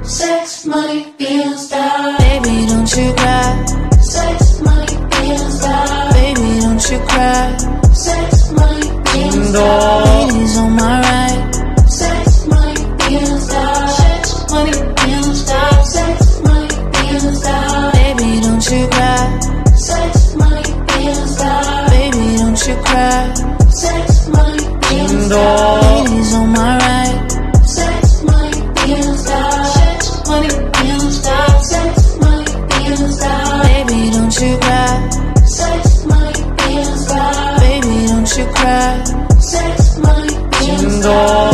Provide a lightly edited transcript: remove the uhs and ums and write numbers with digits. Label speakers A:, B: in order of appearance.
A: Sex, money, bills, die. Baby, don't you cry. Sex, money, bills, die. Baby, don't you cry. Sex, money, bills, die. Ladies on my right. Sex, money, bills, die. Sex, money, bills, die. Sex, money, bills, die. Baby, don't you cry. Sex, money, bills, die. Baby, don't you cry. Sex, money, bills, die. Ladies on my right. Sex, money, bills, die. Sex, money, bills, die. Sex, money, bills, die. Baby, don't you cry. Sex, money, bills, die. Baby, don't you cry. Sex, money, bills, die.